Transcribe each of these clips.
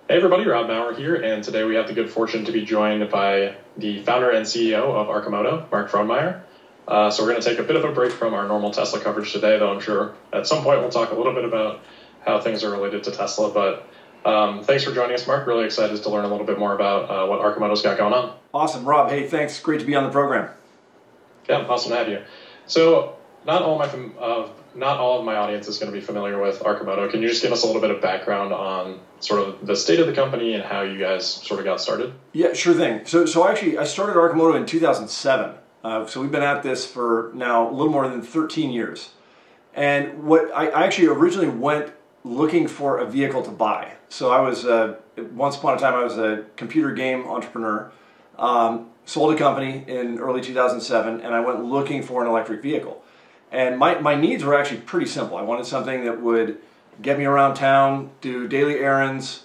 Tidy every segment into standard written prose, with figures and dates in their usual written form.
Hey everybody, Rob Maurer here, and today we have the good fortune to be joined by the founder and CEO of Arcimoto, Mark Frohnmayer. So we're going to take a bit of a break from our normal Tesla coverage today, though I'm sure at some point we'll talk a little bit about how things are related to Tesla. But thanks for joining us, Mark. Really excited to learn a little bit more about what Arcimoto's got going on. Awesome, Rob. Hey, thanks. Great to be on the program. Yeah, awesome to have you. So not all of my audience is going to be familiar with Arcimoto. Can you just give us a little bit of background on sort of the state of the company and how you guys sort of got started? Yeah, sure thing. So actually, I started Arcimoto in 2007. So we've been at this for now a little more than 13 years. And what I actually originally went looking for a vehicle to buy. So I was, once upon a time, I was a computer game entrepreneur, sold a company in early 2007, and I went looking for an electric vehicle. And my needs were actually pretty simple. I wanted something that would get me around town, do daily errands,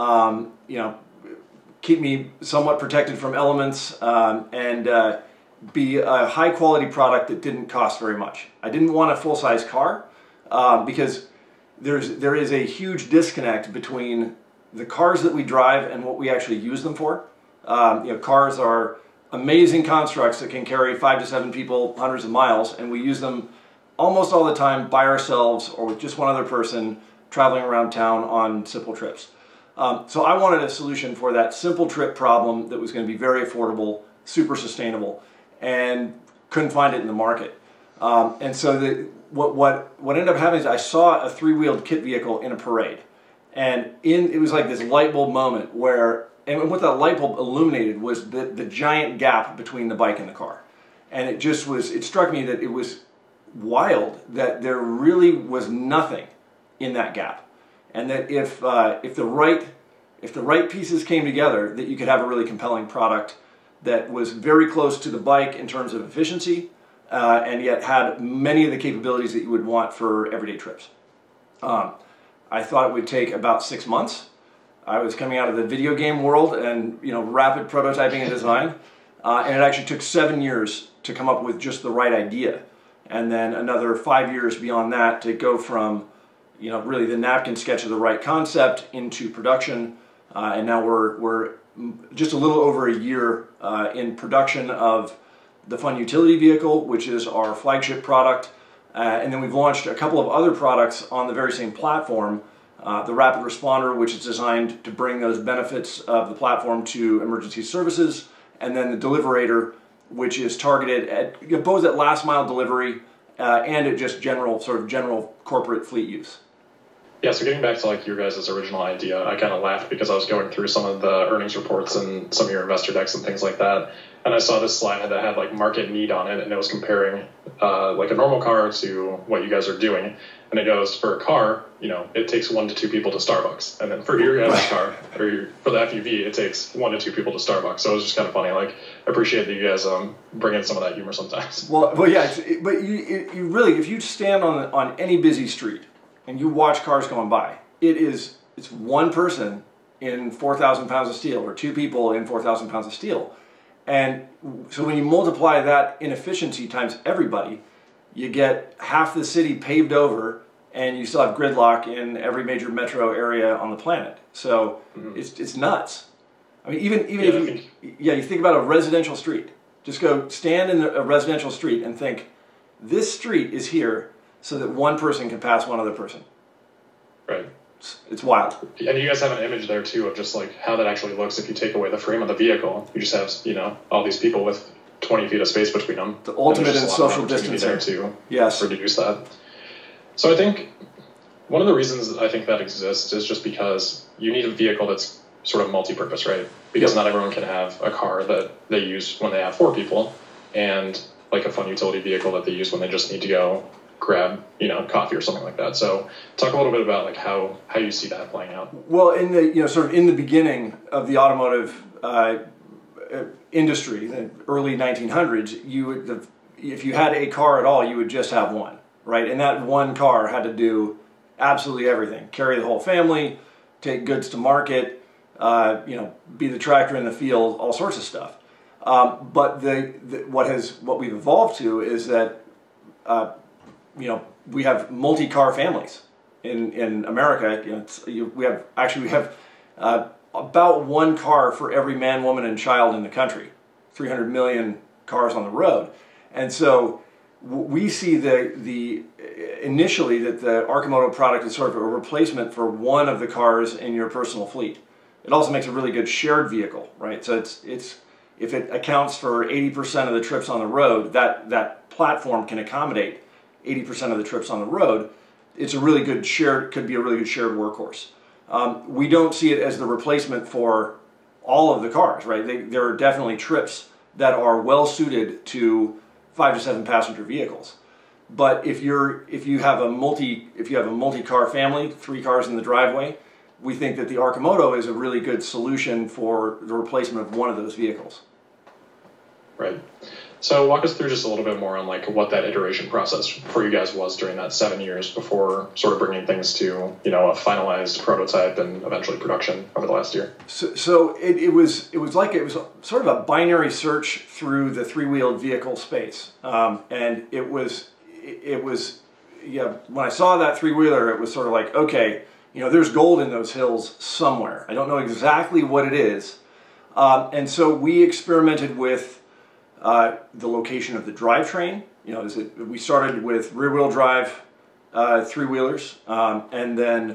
keep me somewhat protected from elements, and be a high quality product that didn't cost very much. I didn't want a full-size car because there is a huge disconnect between the cars that we drive and what we actually use them for. Cars are amazing constructs that can carry 5 to 7 people hundreds of miles, and we use them almost all the time by ourselves or with just one other person traveling around town on simple trips. So I wanted a solution for that simple trip problem that was going to be very affordable, super sustainable, and couldn't find it in the market. And so what ended up happening is I saw a 3-wheeled kit vehicle in a parade, and it was like this light bulb moment where. And what that light bulb illuminated was the giant gap between the bike and the car. And it struck me that it was wild that there really was nothing in that gap. And that if the right pieces came together, that you could have a really compelling product that was very close to the bike in terms of efficiency, and yet had many of the capabilities that you would want for everyday trips. I thought it would take about 6 months. I was coming out of the video game world and rapid prototyping and design, and it actually took 7 years to come up with just the right idea, and then another 5 years beyond that to go from really the napkin sketch of the right concept into production, and now we're just a little over a year in production of the Fun Utility Vehicle, which is our flagship product, and then we've launched a couple of other products on the very same platform. The Rapid Responder, which is designed to bring those benefits of the platform to emergency services, and then the Deliverator, which is targeted at both at last mile delivery and at just general corporate fleet use. Yeah, so getting back to like your guys' original idea, I kind of laughed because I was going through some of the earnings reports and some of your investor decks and things like that, and I saw this slide that had like market need on it, and it was comparing like a normal car to what you guys are doing, and it goes for a car, it takes 1 to 2 people to Starbucks, and then for your guys' car or for the FUV, it takes 1 to 2 people to Starbucks. So it was just kind of funny. Like, I appreciate that you guys bring in some of that humor sometimes. Well, yeah, but you really, if you stand on any busy street and you watch cars going by, it's one person in 4,000 pounds of steel or 2 people in 4,000 pounds of steel. And so when you multiply that inefficiency times everybody, you get half the city paved over, and you still have gridlock in every major metro area on the planet. So it's nuts. I mean, even if you think about a residential street, just go stand in a residential street and think, this street is here so that one person can pass one other person. Right. It's wild. And you guys have an image there too of just like how that actually looks if you take away the frame of the vehicle. You just have all these people with 20 feet of space between them. The ultimate in social distancing. There to yes. reduce that. So I think one of the reasons I think that exists is just because you need a vehicle that's sort of multi-purpose, right? Because not everyone can have a car that they use when they have 4 people, and like a Fun Utility Vehicle that they use when they just need to go grab coffee or something like that. So talk a little bit about like how you see that playing out. Well, in the sort of in the beginning of the automotive industry, the early 1900s, if you had a car at all, you would just have one, right? And that one car had to do absolutely everything: carry the whole family, take goods to market, be the tractor in the field, all sorts of stuff. But what we've evolved to is that we have multi-car families in America. We have about one car for every man, woman, and child in the country. 300 million cars on the road. And so we see initially that the Arcimoto product is sort of a replacement for one of the cars in your personal fleet. It also makes a really good shared vehicle, right? So if it accounts for 80% of the trips on the road, that platform can accommodate 80% of the trips on the road. It's a really good could be a really good shared workhorse. We don't see it as the replacement for all of the cars, right? There are definitely trips that are well suited to 5 to 7 passenger vehicles. But if you have a multi-car family, 3 cars in the driveway, we think that the Arcimoto is a really good solution for the replacement of one of those vehicles. Right. So walk us through just a little bit more on like what that iteration process for you guys was during that 7 years before sort of bringing things to, you know, a finalized prototype and eventually production over the last year. So it was sort of a binary search through the 3-wheeled vehicle space, and it was yeah. When I saw that 3-wheeler, it was sort of like, okay, you know, there's gold in those hills somewhere. I don't know exactly what it is, and so we experimented with the location of the drivetrain. You know, we started with rear-wheel drive 3-wheelers, and then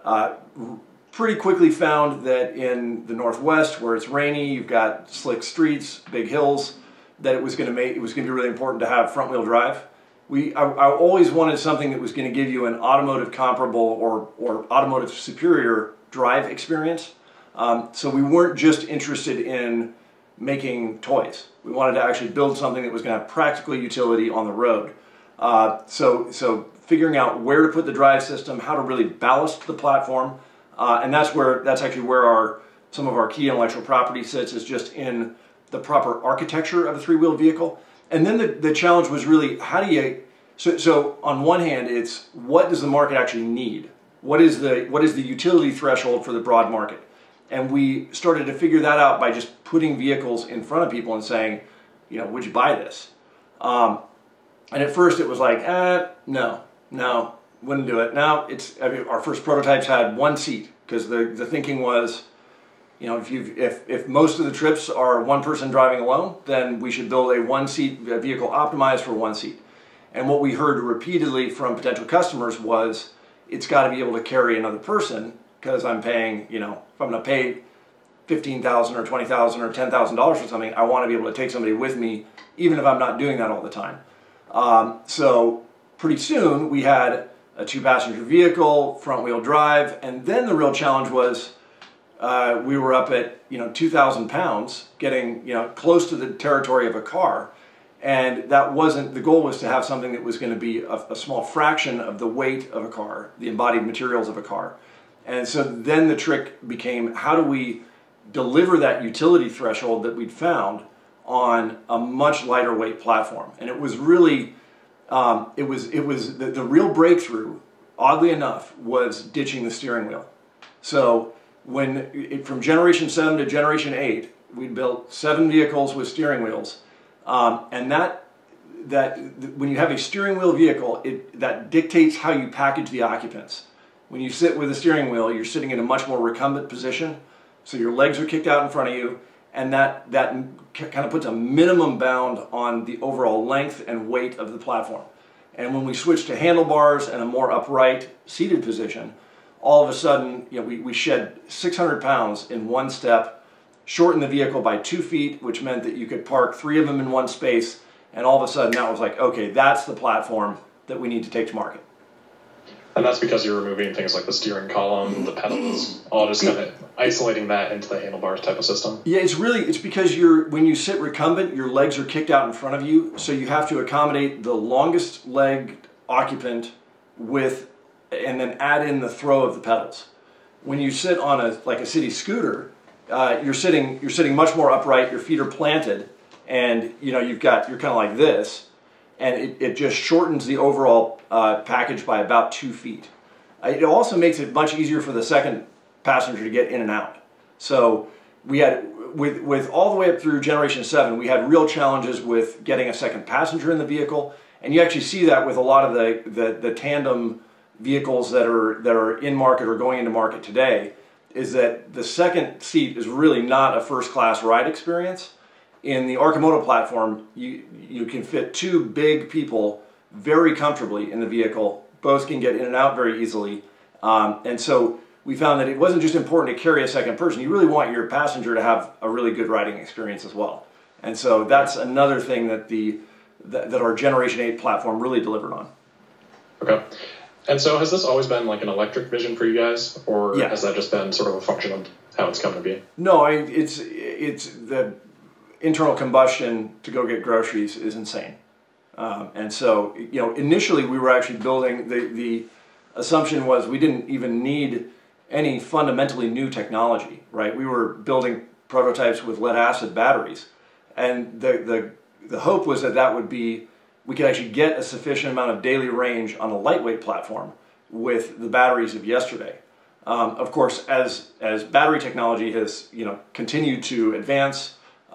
pretty quickly found that in the Northwest, where it's rainy, you've got slick streets, big hills, that it was going to be really important to have front-wheel drive. I always wanted something that was going to give you an automotive comparable or automotive superior drive experience. So we weren't just interested in making toys. We wanted to actually build something that was going to have practical utility on the road. So figuring out where to put the drive system, how to really ballast the platform, and that's actually where some of our key intellectual property sits, is just in the proper architecture of a 3-wheel vehicle. And then the challenge was really, how do you, so on one hand, it's what does the market actually need? What is the utility threshold for the broad market? And we started to figure that out by just putting vehicles in front of people and saying, you know, would you buy this? And at first it was like, no, wouldn't do it. Now our first prototypes had 1 seat, because the thinking was, you know, if most of the trips are one person driving alone, then we should build a 1-seat vehicle optimized for 1 seat. And what we heard repeatedly from potential customers was, it's got to be able to carry another person, because I'm paying, you know, if I'm going to pay $15,000 or $20,000 or $10,000 for something, I want to be able to take somebody with me, even if I'm not doing that all the time. So pretty soon we had a 2-passenger vehicle, front-wheel drive, and then the real challenge was, we were up at, you know, 2,000 pounds, getting, you know, close to the territory of a car, and that wasn't, the goal was to have something that was going to be a small fraction of the weight of a car, the embodied materials of a car. And so then the trick became, how do we deliver that utility threshold that we'd found on a much lighter weight platform? And it was really, the real breakthrough, oddly enough, was ditching the steering wheel. So from generation 7 to generation 8, we built 7 vehicles with steering wheels, and when you have a steering wheel vehicle, that dictates how you package the occupants. When you sit with a steering wheel, you're sitting in a much more recumbent position, so your legs are kicked out in front of you, and that kind of puts a minimum bound on the overall length and weight of the platform. And when we switch to handlebars and a more upright seated position, all of a sudden, you know, we shed 600 pounds in 1 step, shortened the vehicle by 2 feet, which meant that you could park 3 of them in 1 space, and all of a sudden that was like, okay, that's the platform that we need to take to market. And that's because you're removing things like the steering column, the pedals, all just kind of isolating that into the handlebars type of system. Yeah, it's because when you sit recumbent, your legs are kicked out in front of you, so you have to accommodate the longest leg occupant and then add in the throw of the pedals. When you sit on a city scooter, you're sitting much more upright, your feet are planted, and you know you're kind of like this. And it just shortens the overall package by about 2 feet. It also makes it much easier for the second passenger to get in and out. So we had, with all the way up through generation 7, we had real challenges with getting a second passenger in the vehicle. And you actually see that with a lot of the tandem vehicles that are in market or going into market today. is that the second seat is really not a first-class ride experience. In the Arcimoto platform, you can fit two big people very comfortably in the vehicle. Both can get in and out very easily. And so we found that it wasn't just important to carry a second person. You really want your passenger to have a really good riding experience as well. And so that's another thing that that our Generation 8 platform really delivered on. Okay. And so has this always been like an electric vision for you guys, or Yeah. has that just been sort of a function of how it's come to be? No, it's the internal combustion to go get groceries is insane. And so, you know, initially we were actually building, the assumption was we didn't even need any fundamentally new technology, right? We were building prototypes with lead acid batteries. And the hope was that would be, we could actually get a sufficient amount of daily range on a lightweight platform with the batteries of yesterday. Of course, as battery technology has, you know, continued to advance,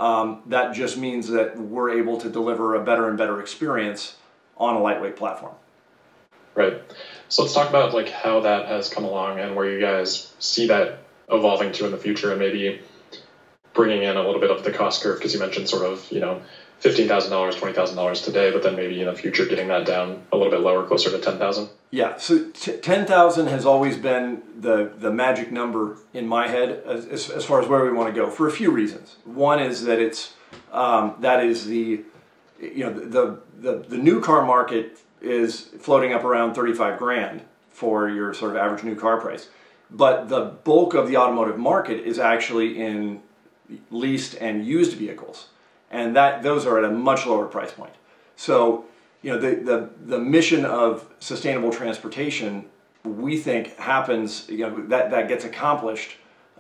that just means that we're able to deliver a better and better experience on a lightweight platform. Right. So let's talk about like how that has come along and where you guys see that evolving to in the future, and maybe bringing in a little bit of the cost curve, because you mentioned sort of, you know, $15,000, $20,000 today, but then maybe in the future getting that down a little bit lower, closer to 10,000. Yeah, so 10,000 has always been the magic number in my head as far as where we want to go, for a few reasons. One is that it's that is the, you know, the new car market is floating up around 35 grand for your sort of average new car price, but the bulk of the automotive market is actually in leased and used vehicles, and those are at a much lower price point. So, you know, the mission of sustainable transportation, we think, happens, you know, that gets accomplished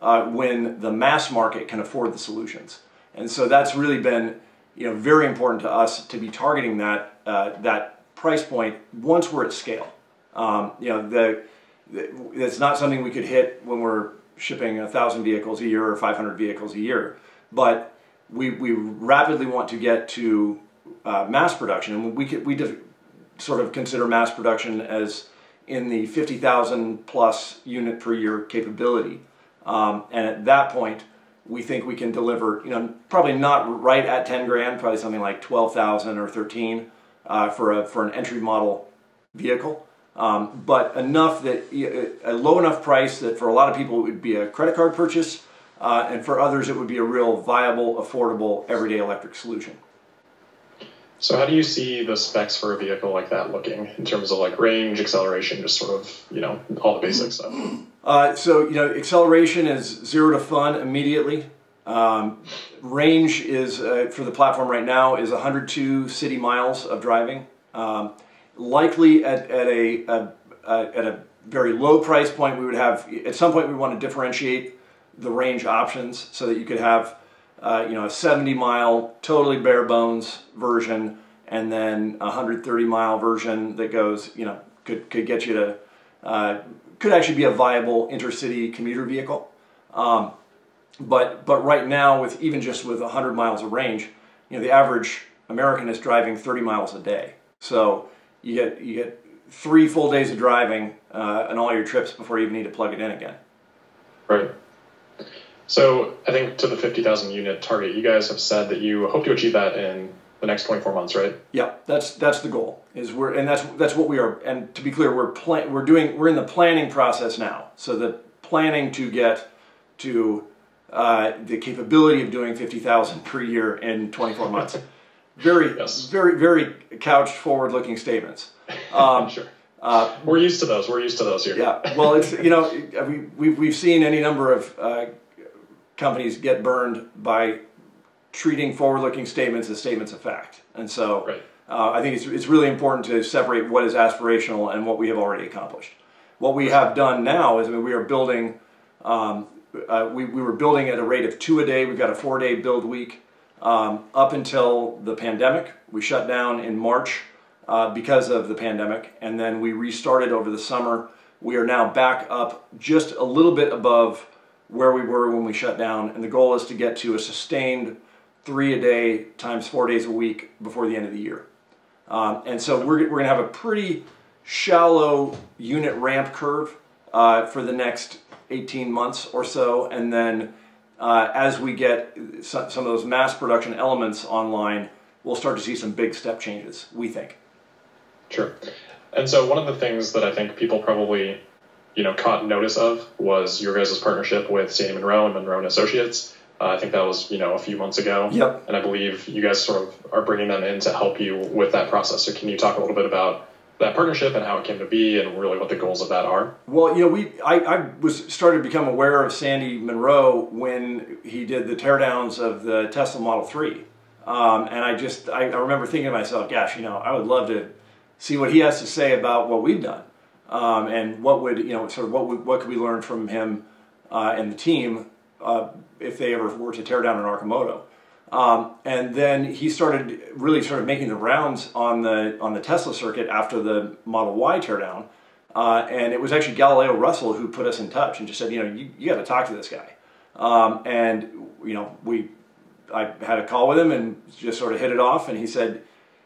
when the mass market can afford the solutions. And so that's really been, you know, very important to us to be targeting that price point once we're at scale. You know, it's not something we could hit when we're shipping 1,000 vehicles a year or 500 vehicles a year, but we rapidly want to get to mass production, and we sort of consider mass production as in the 50,000 plus unit per year capability, and at that point we think we can deliver, you know, probably not right at 10 grand, probably something like 12,000 or 13 for an entry model vehicle, but enough that a low enough price that for a lot of people it would be a credit card purchase, and for others it would be a real viable, affordable, everyday electric solution. So how do you see the specs for a vehicle like that looking in terms of like range, acceleration, just sort of, you know, all the basic stuff? So, you know, acceleration is 0 to fun immediately. Range is, for the platform right now, is 102 city miles of driving. Likely at a very low price point, we would have, at some point we want to differentiate the range options so that you could have, you know, a 70-mile totally bare bones version, and then a 130-mile version that goes, you know, could get you to, could actually be a viable intercity commuter vehicle. But right now, with even just with 100 miles of range, you know, the average American is driving 30 miles a day. So you get 3 full days of driving on all your trips before you even need to plug it in again. Right. So I think to the 50,000 unit target, you guys have said that you hope to achieve that in the next 24 months, right? Yeah, that's the goal. That's what we are. And to be clear, we're in the planning process now. So the planning to get to the capability of doing 50,000 per year in 24 months. Very, yes. very couched, forward-looking statements. Sure. We're used to those. We're used to those here. Yeah. Well, it's, you know, we've seen any number of companies get burned by treating forward-looking statements as statements of fact, and so right. I think it's really important to separate what is aspirational and what we have already accomplished. What we have done now is, I mean, we are building. We were building at a rate of 2 a day. We've got a 4-day build week. Up until the pandemic, we shut down in March because of the pandemic, and then we restarted over the summer. We are now back up just a little bit above where we were when we shut down, and the goal is to get to a sustained 3 a day times 4 days a week before the end of the year. And so we're going to have a pretty shallow unit ramp curve for the next 18 months or so, and then as we get some of those mass production elements online, we'll start to see some big step changes, we think. Sure. And so one of the things that I think people probably, caught notice of was your guys' partnership with Sandy Munro and Munro Associates. I think that was, a few months ago. Yep. And I believe you guys sort of are bringing them in to help you with that process. So can you talk a little bit about that partnership and how it came to be and really what the goals of that are? Well, I started to become aware of Sandy Munro when he did the teardowns of the Tesla Model 3. And I remember thinking to myself, gosh, I would love to see what he has to say about what we've done. And what would, what could we learn from him and the team if they ever were to tear down an Arcimoto. And then he really started making the rounds on the Tesla circuit after the Model Y teardown. And it was actually Galileo Russell who put us in touch and just said, you got to talk to this guy. I had a call with him and just sort of hit it off, and he said,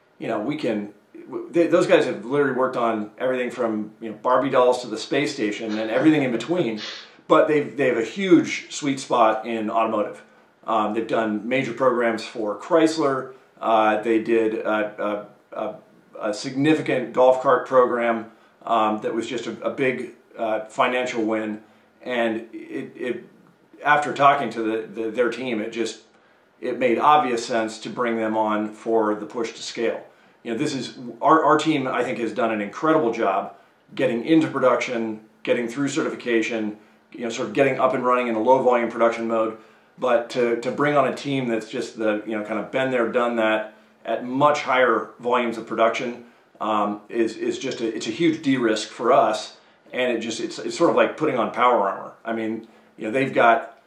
those guys have literally worked on everything from Barbie dolls to the space station and everything in between, but they have a huge sweet spot in automotive. They've done major programs for Chrysler. They did a significant golf cart program that was just a big financial win, and after talking to their team, it made obvious sense to bring them on for the push to scale. This is our team, I think, has done an incredible job getting into production, getting through certification, sort of getting up and running in a low volume production mode. But to bring on a team that's just kind of been there, done that at much higher volumes of production is just it's a huge de-risk for us, and it's sort of like putting on power armor. I mean, they've got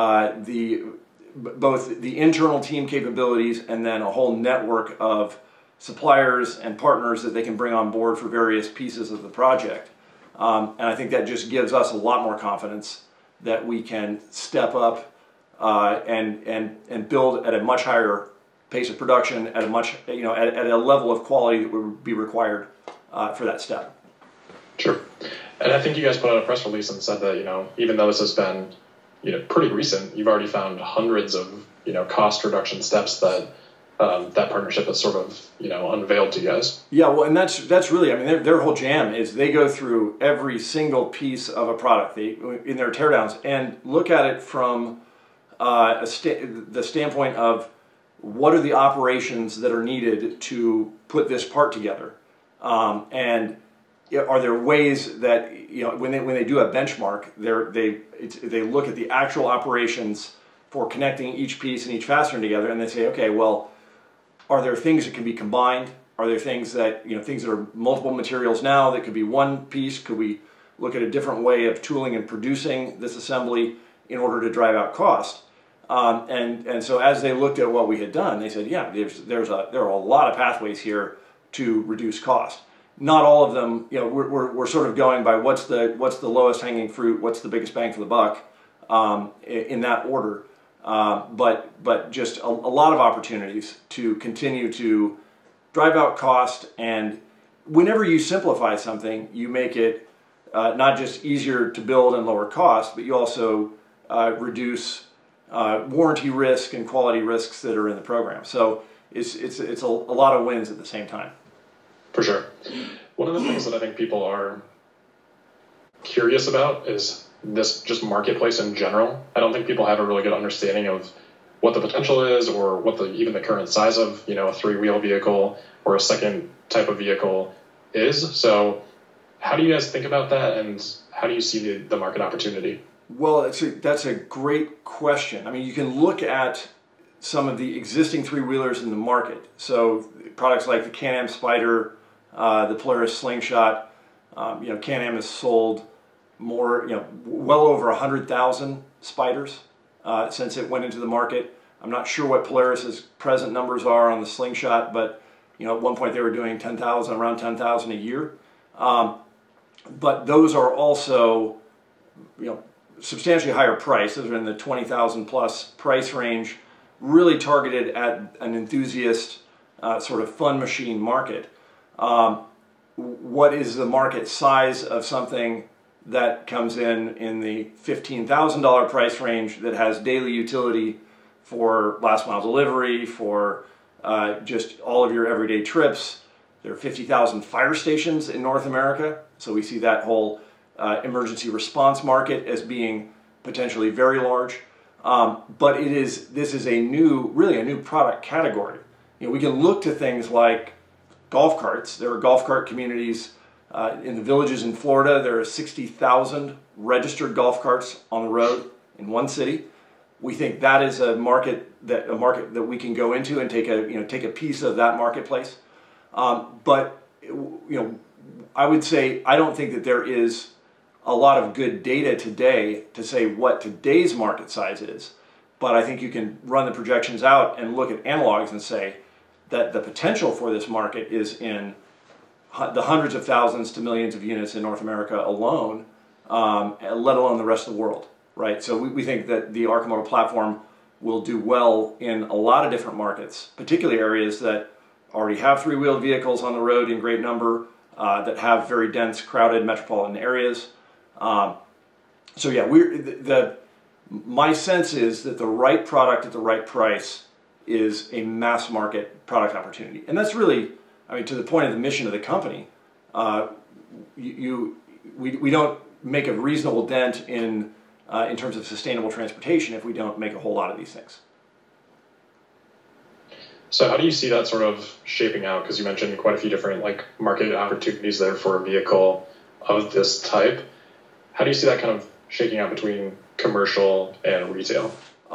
both the internal team capabilities and then a whole network of suppliers and partners that they can bring on board for various pieces of the project. And I think that just gives us a lot more confidence that we can step up and build at a much higher pace of production at at a level of quality that would be required for that step. Sure. And I think you guys put out a press release and said that, even though this has been, pretty recent, you've already found hundreds of, cost reduction steps that that partnership has sort of, unveiled to you guys. Yeah, well, and that's really, I mean, their whole jam is they go through every single piece of a product in their teardowns and look at it from the standpoint of what are the operations that are needed to put this part together, and are there ways that when they do a benchmark, they look at the actual operations for connecting each piece and each fastener together, and they say, okay, well, are there things that can be combined? Are there things that things that are multiple materials now that could be one piece? Could we look at a different way of tooling and producing this assembly in order to drive out cost? And so as they looked at what we had done, they said, yeah, there are a lot of pathways here to reduce cost. Not all of them, we're sort of going by what's the lowest hanging fruit, what's the biggest bang for the buck, in that order. But just a lot of opportunities to continue to drive out cost, and whenever you simplify something, you make it not just easier to build and lower cost, but you also reduce warranty risk and quality risks that are in the program. So it's a lot of wins at the same time. For sure. One of the things that I think people are curious about is this just marketplace in general. I don't think people have a really good understanding of what the potential is, or what even the current size of a three-wheel vehicle or a second type of vehicle is. So how do you guys think about that, and how do you see the market opportunity? Well, that's a great question. I mean, you can look at some of the existing three-wheelers in the market. So products like the Can-Am Spyder, the Polaris Slingshot. Can-Am has sold more, well over 100,000 Spyders since it went into the market. I'm not sure what Polaris's present numbers are on the Slingshot, but at one point they were doing around 10,000 a year. But those are also, substantially higher price. Those are in the 20,000 plus price range, really targeted at an enthusiast sort of fun machine market. What is the market size of something that comes in the $15,000 price range that has daily utility for last mile delivery, for just all of your everyday trips. There are 50,000 fire stations in North America, so we see that whole emergency response market as being potentially very large. But this is really a new product category. You know, we can look to things like golf carts. There are golf cart communities in the villages in Florida. There are 60,000 registered golf carts on the road in one city. We think that is a market that we can go into and take a piece of that marketplace. But I would say I don't think that there is a lot of good data today to say what today's market size is. But I think you can run the projections out and look at analogs and say that the potential for this market is in the hundreds of thousands to millions of units in North America alone, let alone the rest of the world, right? So we think that the Arcimoto platform will do well in a lot of different markets, particularly areas that already have three-wheeled vehicles on the road in great number, that have very dense, crowded metropolitan areas. So yeah, my sense is that the right product at the right price is a mass market product opportunity. And that's really, I mean, to the point of the mission of the company, we don't make a reasonable dent in terms of sustainable transportation if we don't make a whole lot of these things. So how do you see that sort of shaping out? Because you mentioned quite a few different market opportunities there for a vehicle of this type. How do you see that kind of shaking out between commercial and retail?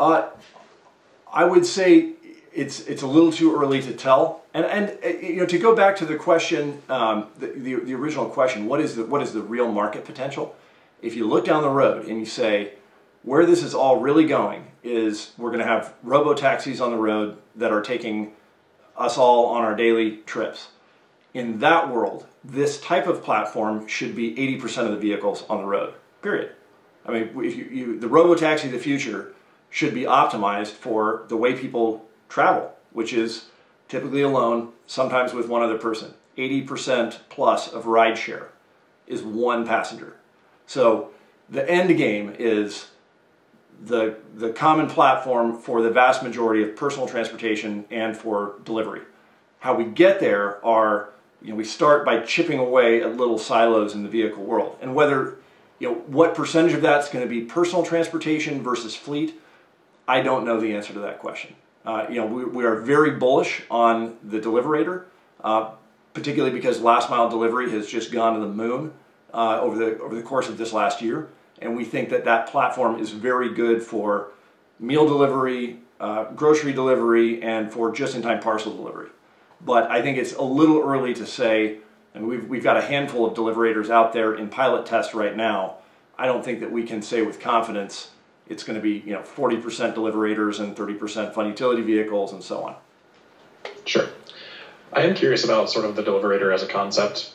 I would say it's a little too early to tell. And to go back to the question, the original question, what is the real market potential? If you look down the road and you say, where this is all really going is we're going to have robo-taxis on the road that are taking us all on our daily trips. In that world, this type of platform should be 80% of the vehicles on the road, period. I mean, the robo-taxi of the future should be optimized for the way people travel, which is typically alone, sometimes with one other person. 80% plus of rideshare is one passenger. So the end game is the common platform for the vast majority of personal transportation and for delivery. How we get there are, we start by chipping away at little silos in the vehicle world. And whether, what percentage of that's going to be personal transportation versus fleet, I don't know the answer to that question. We are very bullish on the Deliverator, particularly because last mile delivery has just gone to the moon over the course of this last year. And we think that platform is very good for meal delivery, grocery delivery, and for just-in-time parcel delivery. But I think it's a little early to say, and we've got a handful of Deliverators out there in pilot test right now. I don't think that we can say with confidence it's going to be 40% Deliverators and 30% fun utility vehicles and so on. Sure. I am curious about sort of the Deliverator as a concept.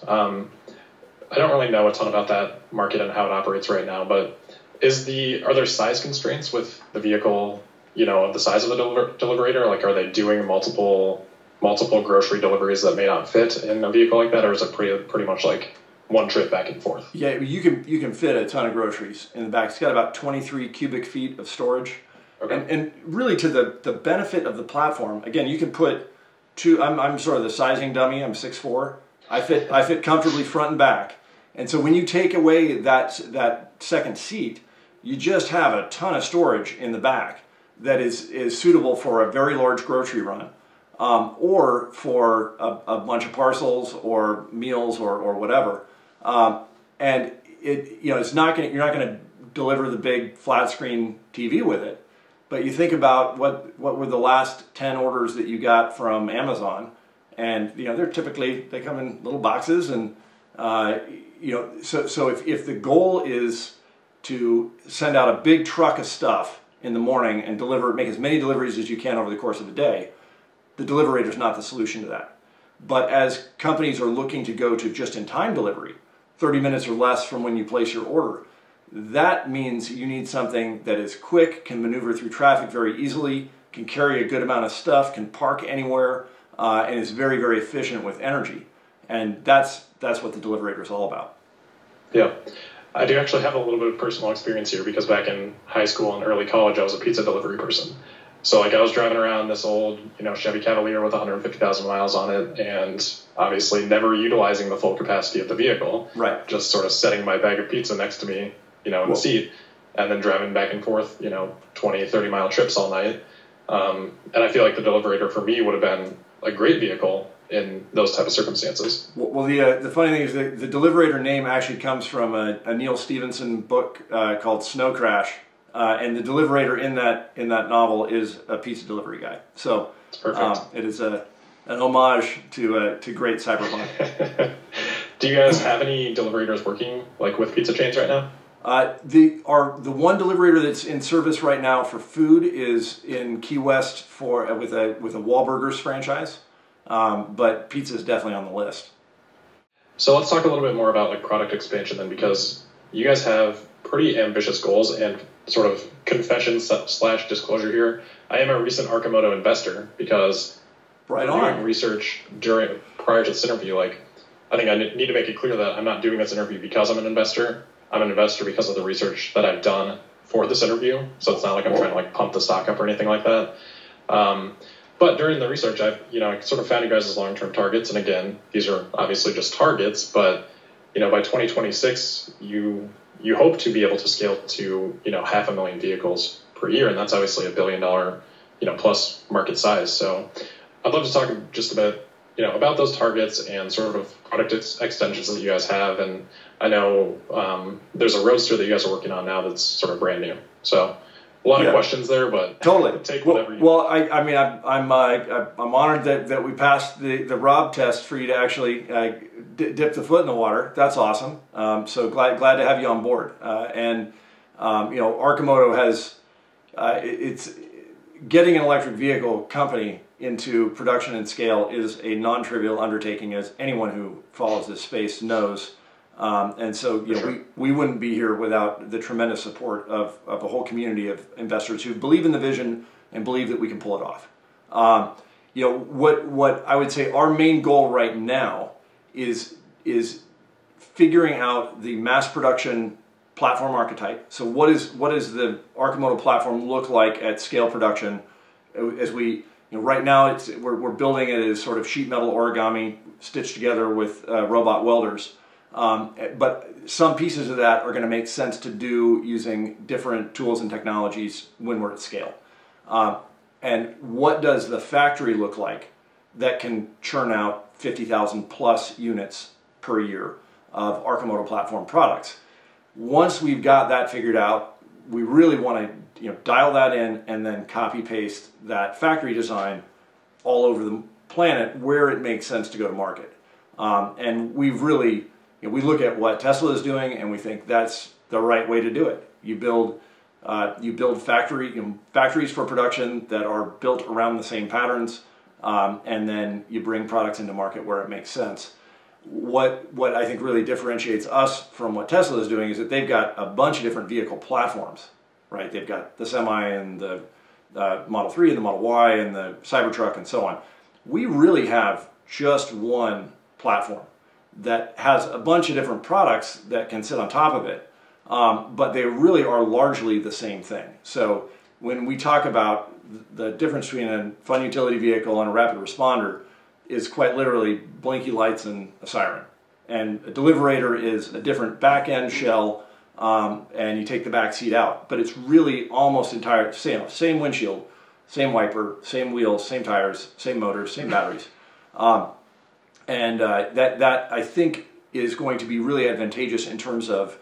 I don't really know a ton about that market and how it operates right now, but are there size constraints with the vehicle, of the size of the Deliverator? Like, are they doing multiple grocery deliveries that may not fit in a vehicle like that, or is it pretty much like one trip back and forth? Yeah, you can fit a ton of groceries in the back. It's got about 23 cubic feet of storage. Okay. And really to the benefit of the platform, again, you can put two, I'm sort of the sizing dummy, I'm 6'4". I fit comfortably front and back. And so when you take away that second seat, you just have a ton of storage in the back that is suitable for a very large grocery run, or for a bunch of parcels or meals or whatever. And it's not you're not going to deliver the big flat screen TV with it, but you think about what were the last 10 orders that you got from Amazon, and they come in little boxes, and so if the goal is to send out a big truck of stuff in the morning and make as many deliveries as you can over the course of the day, the Deliverator is not the solution to that. But as companies are looking to go to just-in-time delivery, 30 minutes or less from when you place your order, that means you need something that is quick, can maneuver through traffic very easily, can carry a good amount of stuff, can park anywhere, and is very, very efficient with energy. And that's what the Deliverator is all about. Yeah. I do actually have a little bit of personal experience here because back in high school and early college, I was a pizza delivery person. So like I was driving around this old, Chevy Cavalier with 150,000 miles on it, and obviously never utilizing the full capacity of the vehicle. Right. Just sort of setting my bag of pizza next to me, in the seat, and then driving back and forth, 20, 30-mile trips all night. And I feel like the Deliverator for me would have been a great vehicle in those type of circumstances. Well, the funny thing is that the Deliverator name actually comes from a Neil Stephenson book called Snow Crash, and the Deliverator in that novel is a pizza delivery guy. So it's perfect. It is an homage to great cyberpunk. Do you guys have any Deliverators working like with pizza chains right now? The one Deliverator that's in service right now for food is in Key West with a Wahlburgers franchise. But pizza is definitely on the list. So let's talk a little bit more about like product expansion then, because you guys have pretty ambitious goals. And sort of confession / disclosure here, I am a recent Arcimoto investor because doing research prior to this interview, like I think I need to make it clear that I'm not doing this interview because I'm an investor. I'm an investor because of the research that I've done for this interview. So it's not like I'm trying to like pump the stock up or anything like that. But during the research, I've sort of found you guys as long-term targets, and again, these are obviously just targets. But by 2026, you hope to be able to scale to 500,000 vehicles per year, and that's obviously $1 billion plus market size. So I'd love to talk just a bit about those targets and sort of product extensions that you guys have. And I know there's a Roadster that you guys are working on now that's sort of brand new. So. A lot of questions there, but totally. Take whatever you want. Well, I'm honored that we passed the Rob test for you to actually dip the foot in the water. That's awesome. So glad to have you on board. Arcimoto has it's getting an electric vehicle company into production and scale is a non-trivial undertaking, as anyone who follows this space knows. And so, we wouldn't be here without the tremendous support of a whole community of investors who believe in the vision and believe that we can pull it off. What I would say our main goal right now is figuring out the mass production platform archetype. So what is the Arcimoto platform look like at scale production? As we right now we're building it as sort of sheet metal origami stitched together with robot welders. But some pieces of that are going to make sense to do using different tools and technologies when we're at scale. And what does the factory look like that can churn out 50,000 plus units per year of Arcimoto platform products? Once we've got that figured out, we really want to dial that in and then copy paste that factory design all over the planet where it makes sense to go to market. And we've really we look at what Tesla is doing, and we think that's the right way to do it. You build factories for production that are built around the same patterns, and then you bring products into market where it makes sense. What I think really differentiates us from what Tesla is doing is that they've got a bunch of different vehicle platforms, right? They've got the Semi and the Model 3 and the Model Y and the Cybertruck and so on. We really have just one platform that has a bunch of different products that can sit on top of it, but they really are largely the same thing. So when we talk about the difference between a fun utility vehicle and a rapid responder is quite literally blinky lights and a siren. And a Deliverator is a different back-end shell, and you take the back seat out. But it's really almost entire same windshield, same wiper, same wheels, same tires, same motors, same batteries. That I think is going to be really advantageous in terms of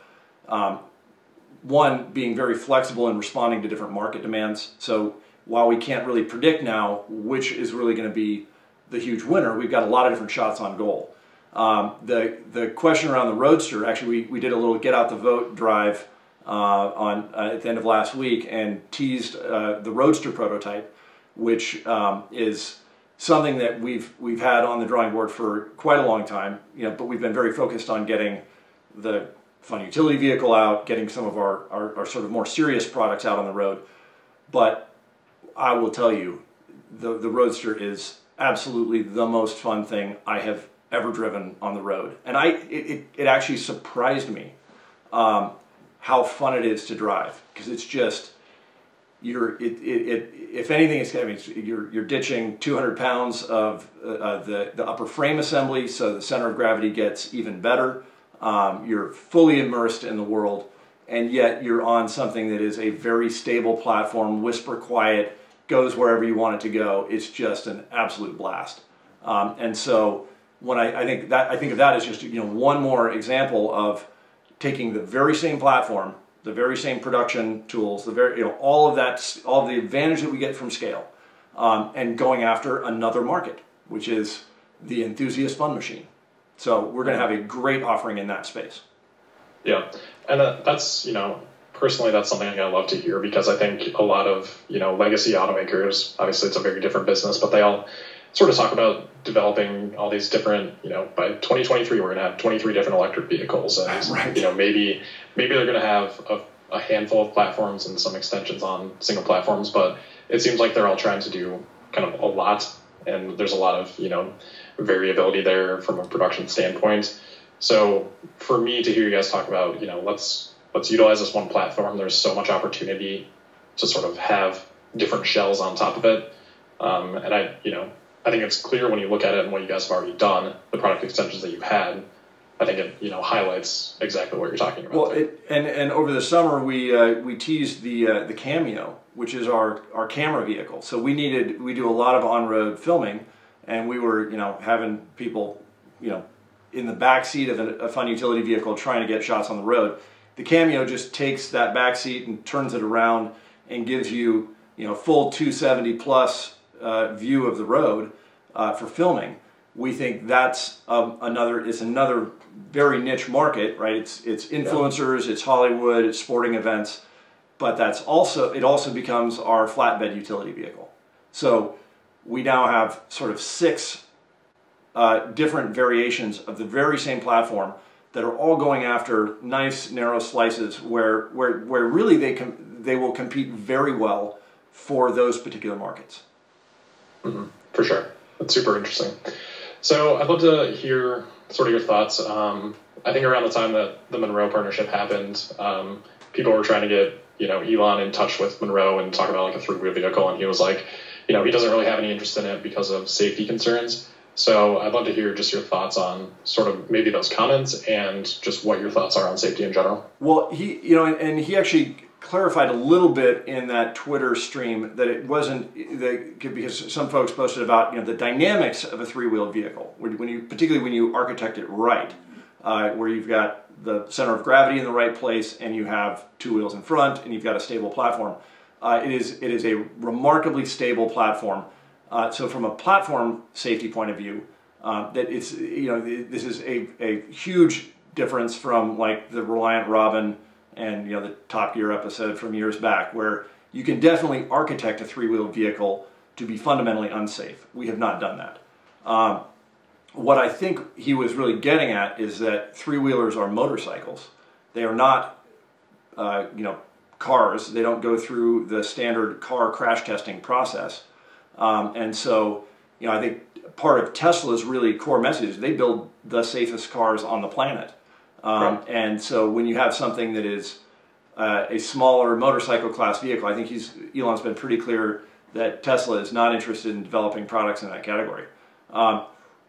one, being very flexible and responding to different market demands. So while we can't really predict now which is really going to be the huge winner, we've got a lot of different shots on goal. The question around the Roadster, actually we did a little get out the vote drive at the end of last week and teased the Roadster prototype, which is something that we've had on the drawing board for quite a long time, but we've been very focused on getting the fun utility vehicle out, getting some of our sort of more serious products out on the road. But I will tell you, the Roadster is absolutely the most fun thing I have ever driven on the road. And it actually surprised me how fun it is to drive, because it's just, if anything, you're ditching 200 pounds of the upper frame assembly, so the center of gravity gets even better. You're fully immersed in the world, and yet you're on something that is a very stable platform, whisper quiet, goes wherever you want it to go. It's just an absolute blast. And so when I think of that as just one more example of taking the very same platform, the very same production tools, all of the advantage that we get from scale, and going after another market, which is the enthusiast fun machine. So we're going to have a great offering in that space. Yeah, and that's personally, that's something I love to hear, because I think a lot of legacy automakers, obviously it's a very different business, but they all sort of talk about developing all these different, by 2023 we're going to have 23 different electric vehicles, and right. maybe they're going to have a handful of platforms and some extensions on single platforms, but it seems like they're all trying to do kind of a lot, and there's a lot of variability there from a production standpoint. So for me to hear you guys talk about let's utilize this one platform, there's so much opportunity to sort of have different shells on top of it, and I think it's clear when you look at it and what you guys have already done, the product extensions that you've had. I think it highlights exactly what you're talking about. Well, and over the summer we teased the Cameo, which is our camera vehicle. So we do a lot of on-road filming, and we were having people in the back seat of a fun utility vehicle trying to get shots on the road. The Cameo just takes that back seat and turns it around and gives you full 270 plus view of the road for filming. We think that's another very niche market, right? It's influencers, it's Hollywood, it's sporting events, but it also becomes our flatbed utility vehicle. So we now have sort of 6 different variations of the very same platform that are all going after nice narrow slices where really they will compete very well for those particular markets. Mm-hmm. For sure. That's super interesting. So I'd love to hear sort of your thoughts. I think around the time that the Munro partnership happened, people were trying to get Elon in touch with Munro and talk about like a 3-wheel vehicle, and he was like, he doesn't really have any interest in it because of safety concerns. So I'd love to hear just your thoughts on sort of maybe those comments and just what your thoughts are on safety in general. Well, he actually clarified a little bit in that Twitter stream that it wasn't because some folks posted about the dynamics of a 3-wheeled vehicle, particularly when you architect it right, where you've got the center of gravity in the right place and you have 2 wheels in front and you've got a stable platform. It is a remarkably stable platform. So from a platform safety point of view, this is a huge difference from like the Reliant Robin and the Top Gear episode from years back, where you can definitely architect a 3-wheeled vehicle to be fundamentally unsafe. We have not done that. What I think he was really getting at is that 3-wheelers are motorcycles. They are not, cars. They don't go through the standard car crash testing process. And so, I think part of Tesla's really core message is they build the safest cars on the planet. Right. And so when you have something that is a smaller motorcycle class vehicle, I think Elon's been pretty clear that Tesla is not interested in developing products in that category. I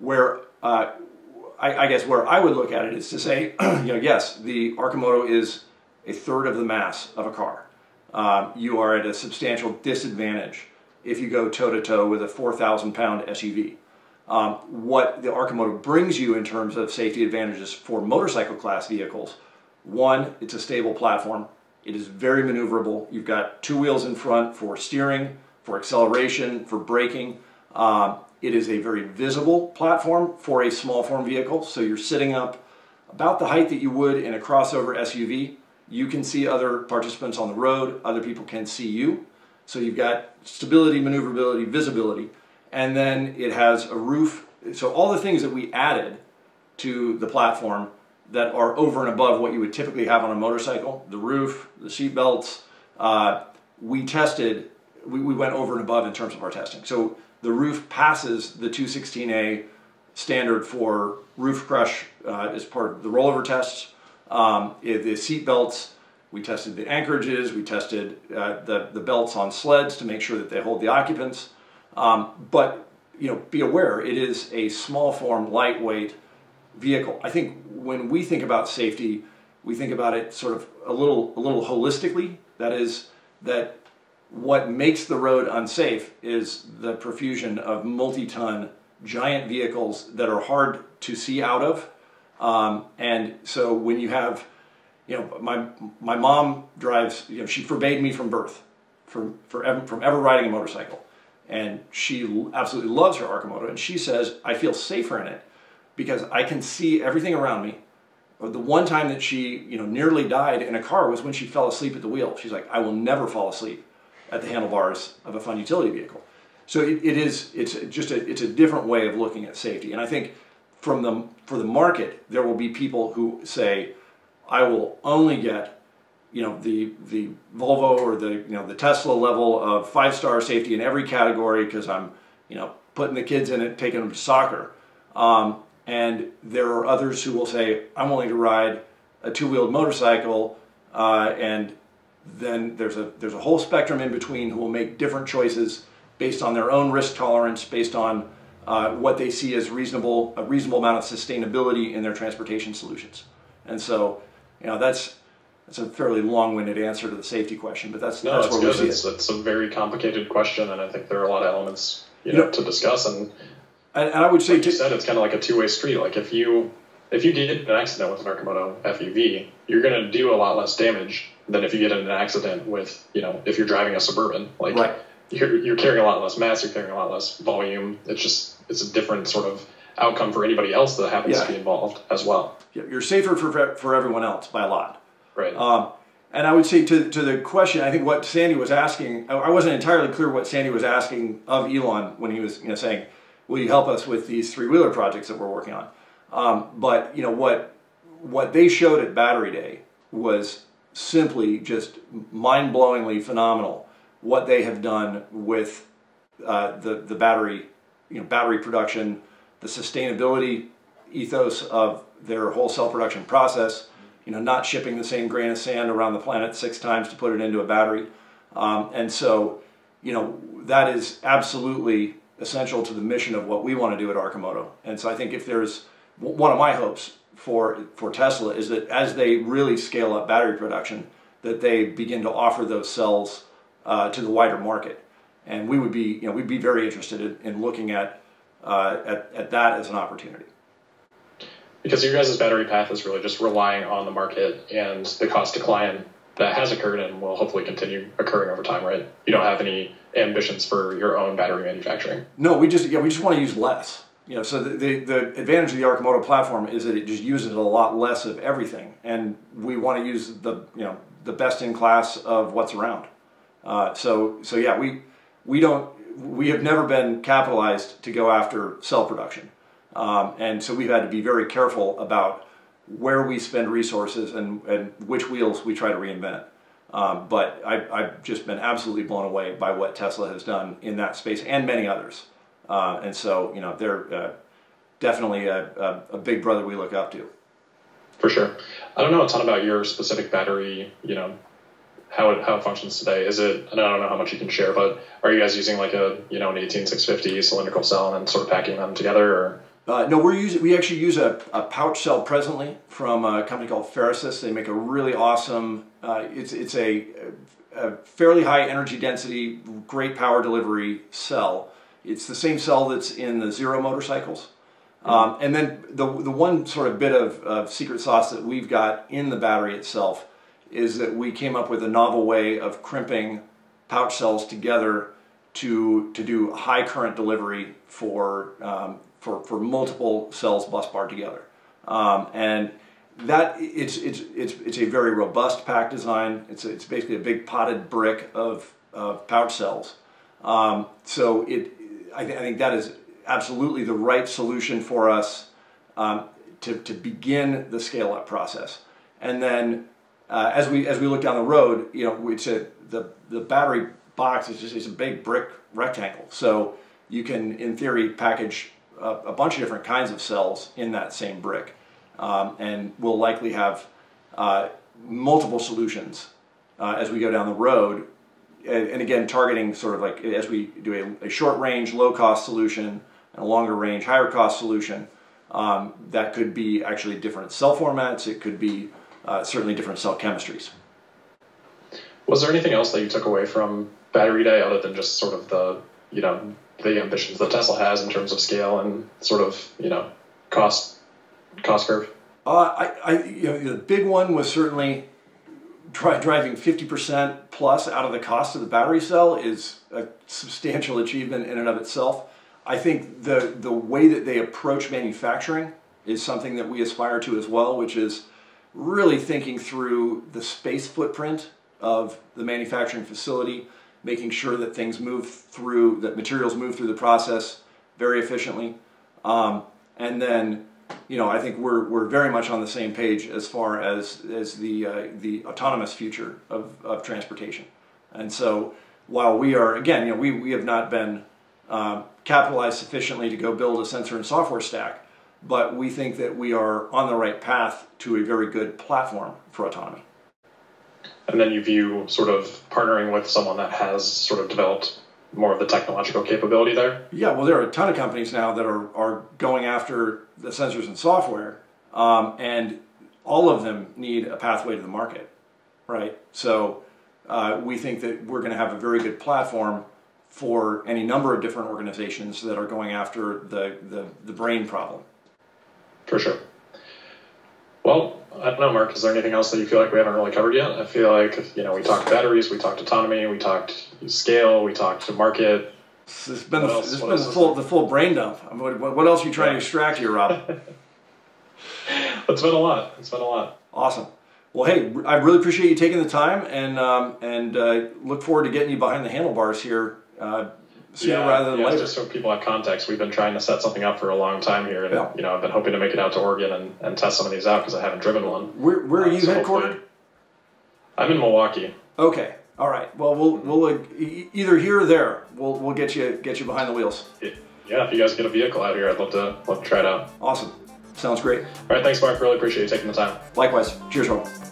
guess where I would look at it is to say, yes, the Arcimoto is 1/3 of the mass of a car. You are at a substantial disadvantage if you go toe-to-toe with a 4,000-pound SUV. What the Arcimoto brings you in terms of safety advantages for motorcycle class vehicles: 1, it's a stable platform. It is very maneuverable. You've got 2 wheels in front for steering, for acceleration, for braking. It is a very visible platform for a small form vehicle. So you're sitting up about the height that you would in a crossover SUV. You can see other participants on the road. Other people can see you. So you've got stability, maneuverability, visibility. And then it has a roof. So all the things that we added to the platform that are over and above what you would typically have on a motorcycle, the roof, the seat belts, we went over and above in terms of our testing. So the roof passes the 216A standard for roof crush as part of the rollover tests. The seat belts, we tested the anchorages, we tested the belts on sleds to make sure that they hold the occupants. But be aware, it is a small form, lightweight vehicle. I think when we think about safety, we think about it sort of a little holistically. That is, that what makes the road unsafe is the profusion of multi-ton giant vehicles that are hard to see out of. And so when you have, my mom drives, she forbade me from birth from ever riding a motorcycle. And she absolutely loves her Arcimoto, and she says, I feel safer in it because I can see everything around me. The one time that she nearly died in a car was when she fell asleep at the wheel. She's like, I will never fall asleep at the handlebars of a fun utility vehicle. So it's a different way of looking at safety. And I think for the market, there will be people who say, I will only get the Volvo or the Tesla level of 5-star safety in every category because I'm putting the kids in it, taking them to soccer. And there are others who will say, I'm willing to ride a 2-wheeled motorcycle, and then there's a whole spectrum in between who will make different choices based on their own risk tolerance, based on what they see as a reasonable amount of sustainability in their transportation solutions. And so, that's a fairly long-winded answer to the safety question, but that's where we see it. It's a very complicated question, and I think there are a lot of elements to discuss. And I would say, like you said, it's kind of like a two-way street. Like if you get in an accident with an Arcimoto FUV, you're going to do a lot less damage than if you get in an accident with if you're driving a Suburban. Like right. You're carrying a lot less mass, you're carrying a lot less volume. It's a different sort of outcome for anybody else that happens to be involved as well. Yeah, you're safer for everyone else by a lot. Right. And I would say to the question, I think what Sandy was asking, I wasn't entirely clear what Sandy was asking of Elon when he was saying, will you help us with these 3-wheeler projects that we're working on? But what they showed at Battery Day was simply just mind-blowingly phenomenal. What they have done with the battery, battery production, the sustainability ethos of their whole cell production process, not shipping the same grain of sand around the planet 6 times to put it into a battery. And so, that is absolutely essential to the mission of what we want to do at Arcimoto. And so I think if there's one of my hopes for Tesla is that as they really scale up battery production, that they begin to offer those cells to the wider market. And we would be, we'd be very interested in looking at that as an opportunity. Because your guys' battery path is really just relying on the market and the cost to client that has occurred and will hopefully continue occurring over time, right? You don't have any ambitions for your own battery manufacturing. No, we just want to use less. So the advantage of the Arcimoto platform is that it just uses a lot less of everything, and we want to use the best in class of what's around. So yeah, we have never been capitalized to go after cell production, and so we've had to be very careful about where we spend resources and which wheels we try to reinvent. But I've just been absolutely blown away by what Tesla has done in that space and many others. And so, they're definitely a big brother we look up to. For sure. I don't know a ton about your specific battery, how it functions today. Is it, and I don't know how much you can share, but are you guys using like an 18650 cylindrical cell and sort of packing them together, or? No, we actually use a pouch cell presently from a company called Ferrosis. They make a really awesome, it's a fairly high energy density, great power delivery cell. It's the same cell that's in the Zero motorcycles. And then the one sort of bit of secret sauce that we've got in the battery itself is that we came up with a novel way of crimping pouch cells together to do high current delivery for multiple cells bus barred together. And that it's a very robust pack design. It's basically a big potted brick of pouch cells. So I think that is absolutely the right solution for us to begin the scale up process. And then as we look down the road, the battery box is just a big brick rectangle. So you can, in theory, package a bunch of different kinds of cells in that same brick, and we'll likely have multiple solutions as we go down the road. And again, targeting sort of like as we do a short range, low cost solution and a longer range, higher cost solution, that could be actually different cell formats. It could be certainly different cell chemistries. Was there anything else that you took away from Battery Day other than just sort of the, the ambitions that Tesla has in terms of scale and sort of, cost curve? The big one was certainly driving 50% plus out of the cost of the battery cell is a substantial achievement in and of itself. I think the way that they approach manufacturing is something that we aspire to as well, which is really thinking through the space footprint of the manufacturing facility, making sure that things move through, that materials move through the process very efficiently. And then, I think we're very much on the same page as far as the autonomous future of transportation. And so while we are, again, we have not been capitalized sufficiently to go build a sensor and software stack, but we think that we are on the right path to a very good platform for autonomy. And then you view sort of partnering with someone that has sort of developed more of the technological capability there? Yeah, well, there are a ton of companies now that are going after the sensors and software, and all of them need a pathway to the market, right? So we think that we're going to have a very good platform for any number of different organizations that are going after the brain problem. For sure. Well, I don't know, Mark, is there anything else that you feel like we haven't really covered yet? I feel like, we talked batteries, we talked autonomy, we talked scale, we talked market. It's been the full brain dump. I mean, what else are you trying to extract here, Rob? It's been a lot. It's been a lot. Awesome. Well, hey, I really appreciate you taking the time, and look forward to getting you behind the handlebars here sooner rather than later. Just so people have context, we've been trying to set something up for a long time here, and I've been hoping to make it out to Oregon and test some of these out because I haven't driven one. Where are you headquartered? I'm in Milwaukee. Okay, all right. Well, we'll either here or there. We'll get you behind the wheels. Yeah, if you guys get a vehicle out here, I'd love to try it out. Awesome. Sounds great. All right, thanks, Mark. Really appreciate you taking the time. Likewise. Cheers, Rob.